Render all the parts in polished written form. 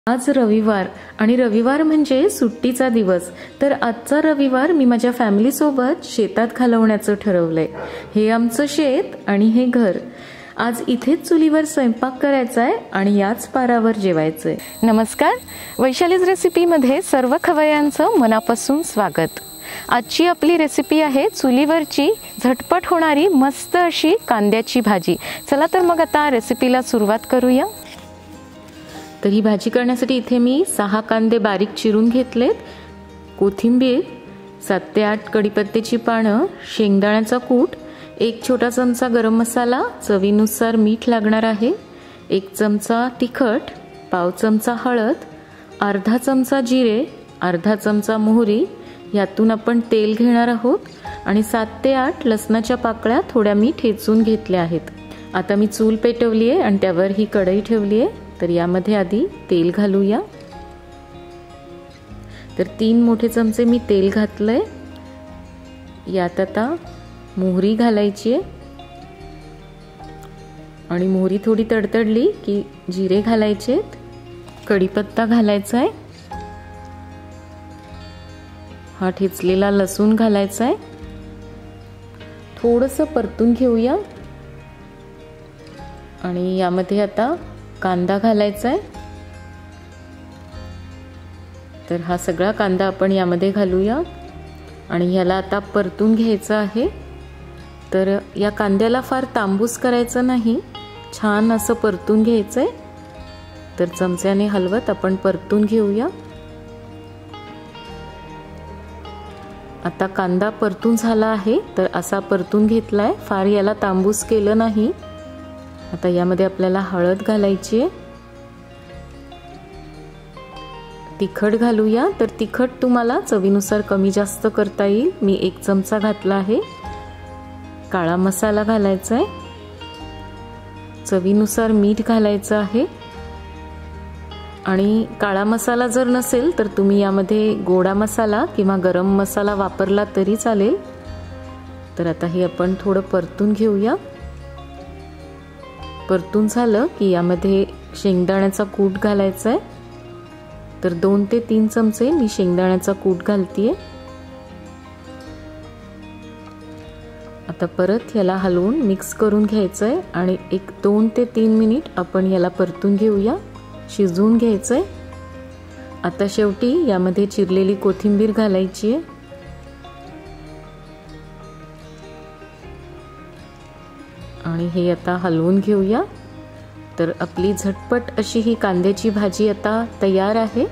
आज रविवार आणि रविवार म्हणजे सुट्टीचा दिवस। तर आजचा रविवार मी माझ्या फॅमिली सोबत शेतात घालवण्याचं ठरवलंय। हे आमचं शेत आणि हे घर। आज इथेच चुलीवर स्वयंपाक करायचा आहे आणि याच पारावर जेवायचंय। नमस्कार, वैशालीज रेसिपी मध्ये सर्व खवय्यांचं मनापासून स्वागत। आजची आपली रेसिपी आहे चुलीवरची झटपट होणारी मस्त अशी कांद्याची भाजी। चला तर मग आता रेसिपीला सुरुवात करूया। तर ही भाजी करण्यासाठी इथे मी 6 कांदे बारीक चिरून घेतलेत, कोथिंबीर, 7 ते 8 कढीपत्त्याची पानं, शेंगदाण्याचा कूट, 1 छोटा चमचा गरम मसाला, चवीनुसार मीठ लागणार आहे, 1 चमचा तिखट, पाव चमचा हळद, अर्धा चमचा जिरे, अर्धा चमचा मोहरी, यातून आपण तेल घेणार आहोत आणि 7 ते 8 लसणाच्या पाकळ्या थोड्या मी ठेचून घेतल्या आहेत। आता मी चूल पेटवली आहे आणि त्यावर ही कढई ठेवली आहे। तर यामध्ये आधी तेल घालूया। तर 3 मोठे चमचे मी तेल घातलंय। यात आता मोहरी घालायची आहे आणि मोहरी थोडी तडतडली की जिरे घालायचे, कढीपत्ता घालायचा आहे, हा ठेचलेला लसूण घालायचा आहे, थोडंसं परतून घेऊया आणि यामध्ये आता कांदा घालायचा आहे। तर हा सगळा कांदा आपण यामध्ये घालूया आणि याला आता परतून घ्यायचं आहे। तर या कांद्याला फार तांबूस करायचं नाही, छान असं परतून घ्यायचंय। तर चमच्याने हलवत आपण परतून घेऊया। आता कांदा परतून झाला आहे, तर असा परतून घेतलाय, फार याला तांबूस केलं नाही। आता यामध्ये आपल्याला हळद घालायची आहे, तिखट घालूया। तर तिखट तुम्हाला चवीनुसार कमी जास्त करता येईल, मी 1 चमचा घातला आहे। काळा मसाला घालायचा आहे, चवीनुसार मीठ घालायचं आहे आणि काळा मसाला जर नसेल तर तुम्ही यामध्ये गोडा मसाला किंवा गरम मसाला वापरला तरी चालेल। तर आता हे आपण थोडं परतून घेऊया। परतून झालं की यामध्ये शेंगदाण्याचा कूट घालायचा आहे। तर 2 ते 3 चमचे मी शेंगदाण्याचा कूट घालतीये। आता परत याला हलवून मिक्स करून घ्यायचंय आणि 2 ते 3 मिनिट आपण याला परतून घेऊया, शिजवून घ्यायचंय। आता शेवटी यामध्ये चिरलेली कोथिंबीर घालायची आहे आणि हे आता हलवून घेऊया। तर आपली झटपट अशी ही कांद्याची भाजी आता तयार आहे।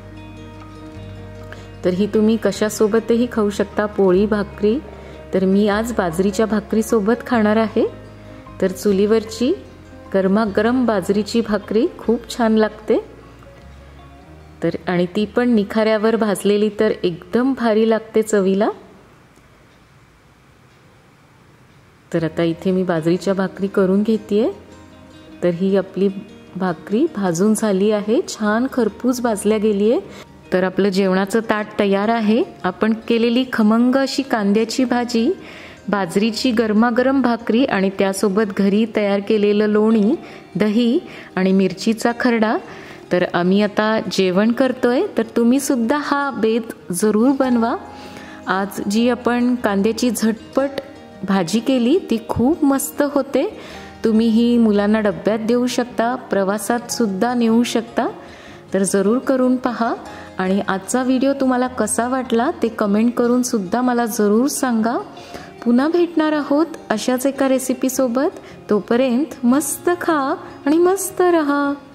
तर ही तुम्ही कशासोबतही खाऊ शकता, पोळी, भाकरी। तर मी आज बाजरीच्या भाकरी सोबत खाणार आहे। तर चुलीवरची गरमागरम बाजरीची भाकरी खूप छान लागते। तर आणि ती पण निखाऱ्यावर भाजलेली तर एकदम भारी लागते चवीला। तर आता इथे मी बाजरीच्या भाकरी करून घेतेय। तर ही आपली भाकरी भाजून झाली आहे, छान खरपूस भाजल्या गेली आहे। तर आपलं जेवणाचं ताट तयार आहे। आपण केलेली खमंग अशी कांद्याची भाजी, बाजरीची गरमागरम भाकरी आणि त्यासोबत घरी तयार केलेलं लोणी, दही आणि मिरचीचा खरडा। तर आम्ही आता जेवण करतोय, तर तुम्ही सुद्धा हा बेत जरूर बनवा। आज जी आपण कांद्याची झटपट भाजी केली ती खूप मस्त होते। तुम्ही ही मुलांना डब्यात देऊ शकता, प्रवासात सुद्धा नेऊ शकता। तर जरूर करून पहा आणि आजचा व्हिडिओ तुम्हाला कसा वाटला ते कमेंट करून सुद्धा मला जरूर सांगा। पुन्हा भेटणार आहोत अशाच एका रेसिपी सोबत। तोपर्यंत मस्त खा आणि मस्त रहा।